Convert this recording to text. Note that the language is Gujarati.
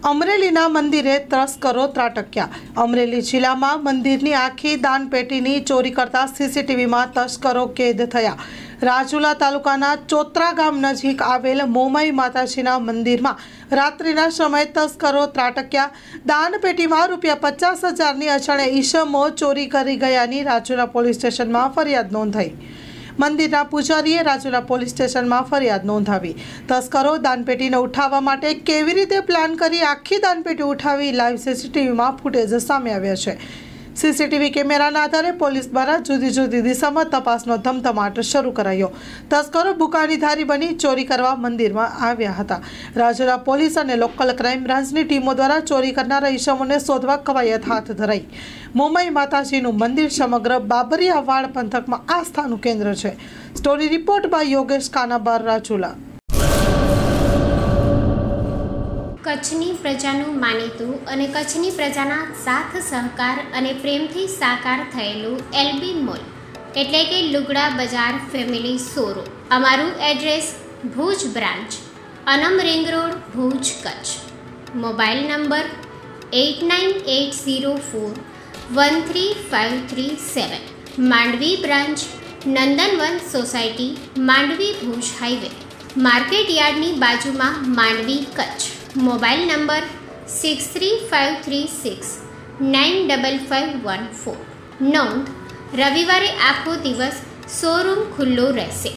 અમરેલીના મંદિરે તસ્કરો ત્રાટક્યા। અમરેલી જિલ્લામાં મંદિરની આખી દાનપેટીની ચોરી કરતા સીસીટીવીમાં તસ્કરો કેદ થયા। રાજુલા તાલુકાના ચોત્રા ગામ નજીક આવેલ મોમાઈ માતાજીના મંદિરમાં રાત્રિના સમયે તસ્કરો ત્રાટક્યા। દાનપેટીમાં ₹50,000ની અજાણે ઈસમો ચોરી કરી ગયાની રાજુલા પોલીસ સ્ટેશનમાં ફરિયાદ નોંધાઈ। મંદિરના પૂજારીએ રાજુલા પોલીસ સ્ટેશનમાં ફરિયાદ નોંધાવી। તસ્કરો દાનપેટીને ઉઠાવવા માટે કેવી રીતે પ્લાન કરી આખી દાનપેટી ઉઠાવી, લાઈવ સીસીટીવીમાં ફૂટેજ સામે આવ્યા છે। સીસીટીવી કેમેરાના આધારે પોલીસ દ્વારા જુદી જુદી દિશામાં તપાસનો ધમધમાટ શરૂ કરાયો। તસ્કરો બુકાનીધારી બની ચોરી કરવા મંદિરમાં આવ્યા હતા। રાજુલા પોલીસ અને લોકલ ક્રાઇમ બ્રાન્ચની ટીમો દ્વારા ચોરી કરનારા ઈસમોને શોધવા કવાયત હાથ ધરાઈ। મોમાઈ માતાજીનું મંદિર સમગ્ર બાબરિયાવાડ પંથકમાં આસ્થાનું કેન્દ્ર છે। Story report by Yogesh Kanabar, Rajula. કચ્છની પ્રજાનું માનીતું અને કચ્છની પ્રજાના સાથ સહકાર અને પ્રેમથી સાકાર થયેલું એલબી મોલ એટલે કે લુગડા બજાર ફેમિલી શોરૂમ। અમારું address Bhuj branch, Anam ring road, Bhuj, Kutch. Mobile number 8980413537। Mandvi branch, Nandanvan society, Mandvi, Bhuj highway, market યાર્ડની બાજુમાં, માંડવી, કચ્છ। Mobile number 6353695514। નોંધ: રવિવારે આખો દિવસ શોરૂમ ખુલ્લો રહેશે।